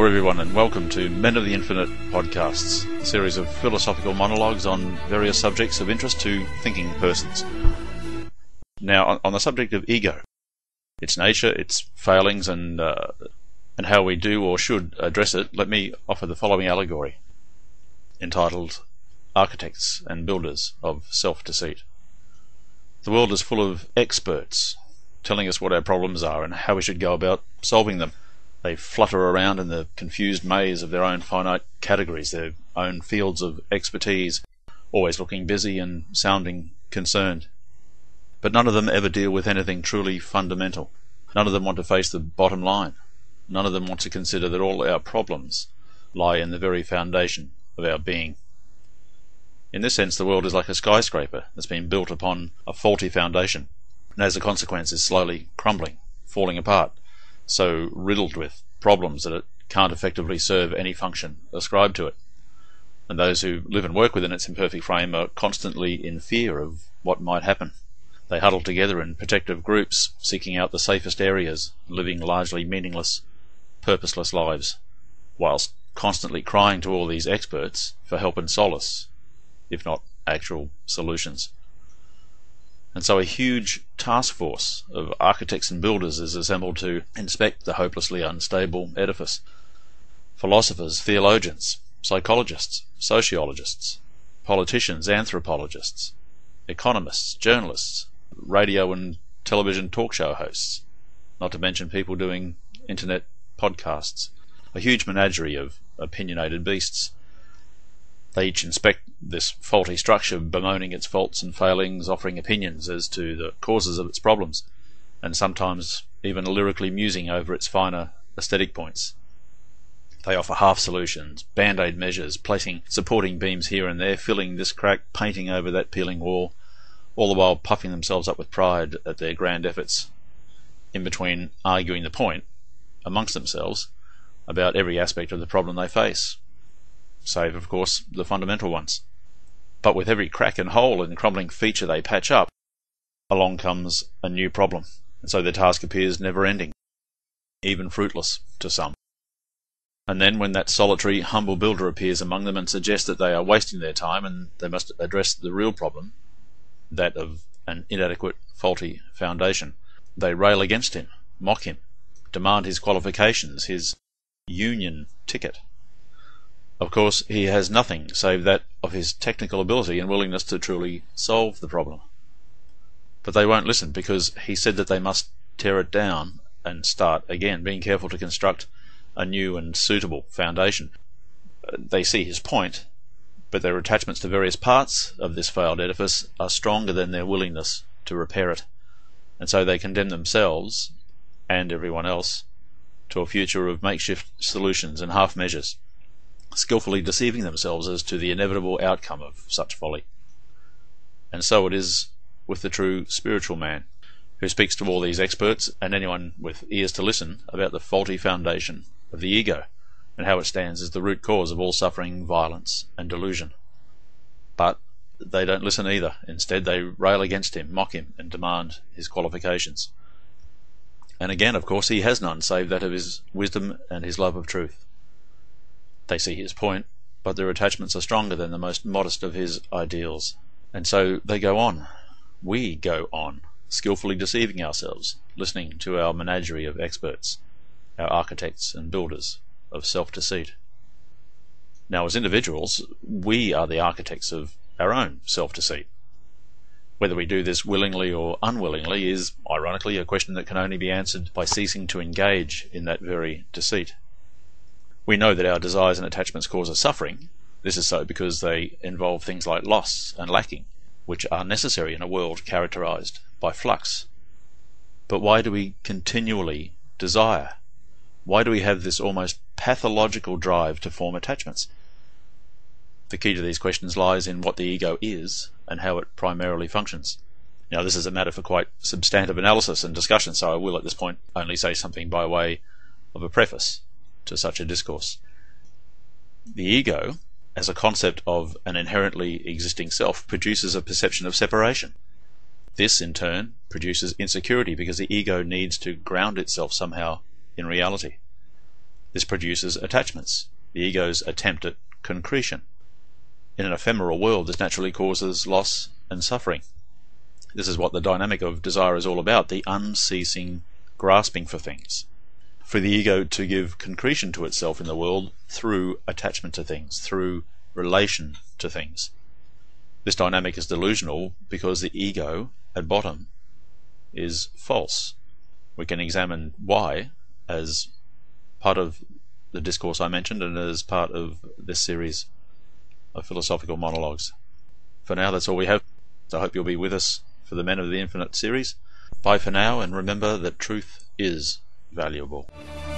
Hello everyone, and welcome to Men of the Infinite podcasts, a series of philosophical monologues on various subjects of interest to thinking persons. Now, on the subject of ego, its nature, its failings, and how we do or should address it, let me offer the following allegory, entitled Architects and Builders of Self-Deceit. The world is full of experts telling us what our problems are and how we should go about solving them. They flutter around in the confused maze of their own finite categories, their own fields of expertise, always looking busy and sounding concerned. But none of them ever deal with anything truly fundamental. None of them want to face the bottom line. None of them want to consider that all our problems lie in the very foundation of our being. In this sense, the world is like a skyscraper that's been built upon a faulty foundation, and as a consequence is slowly crumbling, falling apart, so riddled with problems that it can't effectively serve any function ascribed to it. And those who live and work within its imperfect frame are constantly in fear of what might happen. They huddle together in protective groups, seeking out the safest areas, living largely meaningless, purposeless lives, whilst constantly crying to all these experts for help and solace, if not actual solutions. And so a huge task force of architects and builders is assembled to inspect the hopelessly unstable edifice. Philosophers, theologians, psychologists, sociologists, politicians, anthropologists, economists, journalists, radio and television talk show hosts, not to mention people doing internet podcasts. A huge menagerie of opinionated beasts. They each inspect this faulty structure, bemoaning its faults and failings, offering opinions as to the causes of its problems, and sometimes even lyrically musing over its finer aesthetic points. They offer half solutions, band-aid measures, placing supporting beams here and there, filling this crack, painting over that peeling wall, all the while puffing themselves up with pride at their grand efforts, in between arguing the point, amongst themselves, about every aspect of the problem they face, save, of course, the fundamental ones. But with every crack and hole and crumbling feature they patch up, along comes a new problem, and so their task appears never-ending, even fruitless to some. And then when that solitary, humble builder appears among them and suggests that they are wasting their time and they must address the real problem, that of an inadequate, faulty foundation, they rail against him, mock him, demand his qualifications, his union ticket. Of course, he has nothing save that of his technical ability and willingness to truly solve the problem. But they won't listen, because he said that they must tear it down and start again, being careful to construct a new and suitable foundation. They see his point, but their attachments to various parts of this failed edifice are stronger than their willingness to repair it, and so they condemn themselves, and everyone else, to a future of makeshift solutions and half measures, skillfully deceiving themselves as to the inevitable outcome of such folly. And so it is with the true spiritual man, who speaks to all these experts and anyone with ears to listen about the faulty foundation of the ego and how it stands as the root cause of all suffering, violence and delusion. But they don't listen either. Instead, they rail against him, mock him, and demand his qualifications. And again, of course, he has none save that of his wisdom and his love of truth. They see his point, but their attachments are stronger than the most modest of his ideals. And so they go on. We go on, skillfully deceiving ourselves, listening to our menagerie of experts, our architects and builders of self-deceit. Now, as individuals, we are the architects of our own self-deceit. Whether we do this willingly or unwillingly is, ironically, a question that can only be answered by ceasing to engage in that very deceit. We know that our desires and attachments cause us suffering. This is so because they involve things like loss and lacking, which are necessary in a world characterized by flux. But why do we continually desire? Why do we have this almost pathological drive to form attachments? The key to these questions lies in what the ego is and how it primarily functions. Now, this is a matter for quite substantive analysis and discussion, so I will at this point only say something by way of a preface to such a discourse. The ego, as a concept of an inherently existing self, produces a perception of separation. This, in turn, produces insecurity because the ego needs to ground itself somehow in reality. This produces attachments, the ego's attempt at concretion. In an ephemeral world, this naturally causes loss and suffering. This is what the dynamic of desire is all about, the unceasing grasping for things. For the ego to give concretion to itself in the world through attachment to things, through relation to things. This dynamic is delusional because the ego, at bottom, is false. We can examine why as part of the discourse I mentioned and as part of this series of philosophical monologues. For now, that's all we have. So I hope you'll be with us for the Men of the Infinite series. Bye for now, and remember that truth is valuable.